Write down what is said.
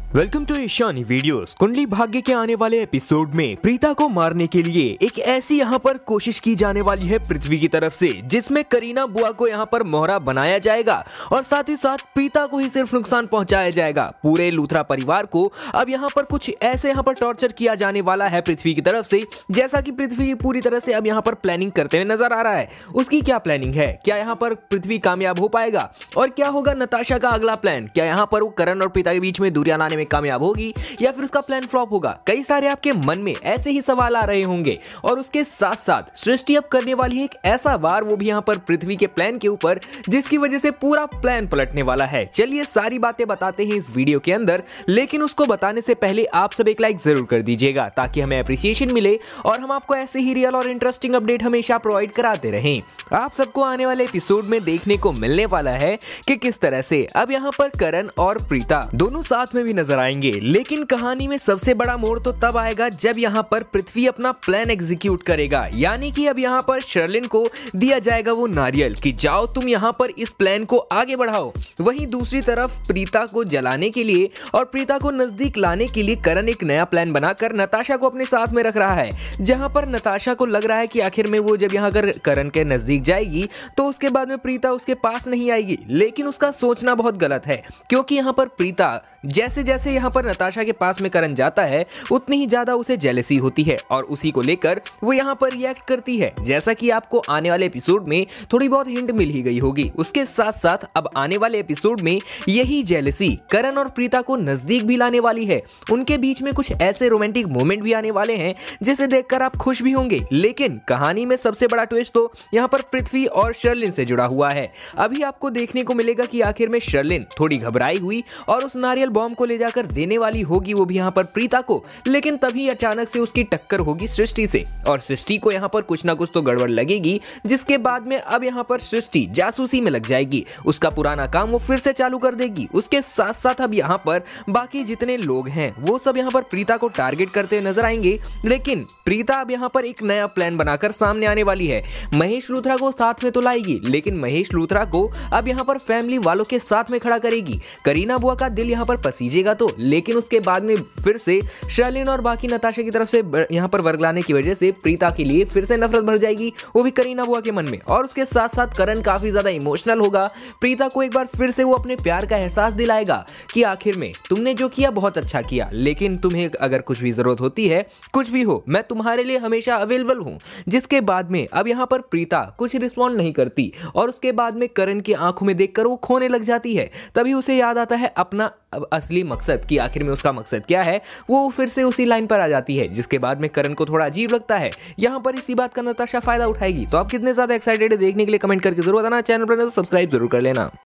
Welcome to Ishani videos. Kundali Bhagya के आने वाले एपिसोड में प्रीता को मारने के लिए एक ऐसी यहाँ पर कोशिश की जाने वाली है पृथ्वी की तरफ से, जिसमें करीना बुआ को यहाँ पर मोहरा बनाया जाएगा और साथ ही साथ प्रीता को ही सिर्फ नुकसान पहुंचाया जाएगा। पूरे लूथरा परिवार को अब यहाँ पर कुछ ऐसे यहाँ पर टॉर्चर किया जाने वाला है पृथ्वी की तरफ से, जैसा कि पृथ्वी पूरी तरह से अब यहाँ पर प्लानिंग करते हुए नजर आ रहा है। उसकी क्या प्लानिंग है? क्या यहाँ पर पृथ्वी कामयाब हो पाएगा? और क्या होगा नताशा का अगला प्लान? क्या यहाँ पर वो करण और प्रीता के बीच में दूरियां लाने में कामयाब होगी या फिर उसका प्लान फ्लॉप होगा? कई सारे आपके मन में ऐसे ही सवाल आ रहे होंगे। और उसके साथ साथ सृष्टि अब करने वाली है एक ऐसा वार, वो भी यहाँ पर पृथ्वी के प्लान के ऊपर, जिसकी वजह से पूरा प्लान पलटने वाला है। चलिए सारी बातें बताते हैं इस वीडियो के अंदर, लेकिन उसको बताने से पहले आप सब एक लाइक जरूर कर दीजिएगा ताकि हमें अप्रिसिएशन मिले और हम आपको ऐसे ही रियल और इंटरेस्टिंग अपडेट हमेशा प्रोवाइड कराते रहें। आप सबको आने वाले एपिसोड में देखने को मिलने वाला है कि किस तरह से अब यहाँ पर करण और प्रीता दोनों साथ में भी नजर आएंगे। लेकिन कहानी में सबसे बड़ा मोड़ तो तब आएगा जब यहाँ पर पृथ्वी अपना प्लान एग्जीक्यूट करेगा, यानी कि अब यहाँ पर शर्लिन को दिया जाएगा वो नारियल कि जाओ तुम यहाँ पर इस प्लान को आगे बढ़ाओ। वहीं दूसरी तरफ प्रीता को जलाने के लिए और प्रीता को नजदीक लाने के लिए करण एक नया प्लान बनाकर नताशा को अपने साथ में रख रहा है, जहां पर नताशा को लग रहा है कि आखिर में वो जब यहाँ कर करण के नजदीक जाएगी तो उसके बाद में प्रीता उसके पास नहीं आएगी। लेकिन उसका सोचना बहुत गलत है, क्योंकि यहाँ पर प्रीता जैसे जैसे यहाँ पर नताशा के पास में करण जाता है उतनी ही ज्यादा उसे जेलसी होती है और उसी को लेकर वो यहाँ पर रिएक्ट करती है, जैसा कि आपको आने वाले एपिसोड में थोड़ी बहुत हिंट मिल ही गई होगी। उसके साथ साथ अब आने वाले एपिसोड में यही जेलसी करण और प्रीता को नजदीक भी लाने वाली है। उनके बीच में कुछ ऐसे रोमांटिक मोमेंट भी आने वाले हैं जिसे देखकर आप खुश भी होंगे। लेकिन कहानी में सबसे बड़ा ट्विस्ट तो यहाँ पर पृथ्वी और शर्लिन से जुड़ा हुआ है। अभी आपको देखने को मिलेगा कि आखिर में शर्लिन थोड़ी घबराई हुई और उस नारियल बॉम्ब को ले जाकर देने वाली होगी, वो भी यहाँ पर प्रीता को। लेकिन तभी अचानक से उसकी टक्कर होगी सृष्टि से और सृष्टि को यहाँ पर कुछ ना कुछ तो गड़बड़ लगेगी, जिसके बाद में अब यहाँ पर सृष्टि जासूसी में लग जाएगी। उसका पुराना काम वो फिर से चालू कर देगी। उसके साथ साथ अब यहाँ पर बाकी जितने लोग हैं वो सब यहाँ पर प्रीता को टारगेट करते नजर आएंगे। लेकिन प्रीता अब यहाँ पर एक नया प्लान बनाकर सामने आने वाली है। महेश लूथरा को साथ में तो लाएगी, लेकिन महेश लूथरा को अब यहाँ पर फैमिली वालों के साथ में खड़ा करेगी। करीना बुआ का दिल यहाँ पर पसीजेगा तो, लेकिन उसके बाद में फिर से शर्लिन और बाकी नताशा की तरफ से यहाँ पर वर्गलाने की वजह से प्रीता के लिए फिर से नफरत भर जाएगी, वो भी करीना बुआ के मन में। और उसके साथ साथ करण काफी ज्यादा इमोशनल होगा। प्रीता को एक बार फिर से वो अपने प्यार का एहसास दिलाएगा कि आखिर में तुमने जो किया बहुत अच्छा किया, लेकिन तुम्हें अगर कुछ भी जरूरत होती है, कुछ भी हो, मैं तुम्हारे लिए हमेशा अवेलेबल हूँ। जिसके बाद में अब यहाँ पर प्रीता कुछ रिस्पॉन्ड नहीं करती और उसके बाद में करण की आंखों में देखकर वो खोने लग जाती है। तभी उसे याद आता है अपना असली मकसद कि आखिर में उसका मकसद क्या है। वो फिर से उसी लाइन पर आ जाती है, जिसके बाद में करण को थोड़ा अजीब लगता है। यहाँ पर इसी बात का नताशा फायदा उठाएगी। तो आप कितने ज्यादा एक्साइटेड है देखने के लिए कमेंट करके जरूर बताना। चैनल पर तो सब्सक्राइब जरूर कर लेना।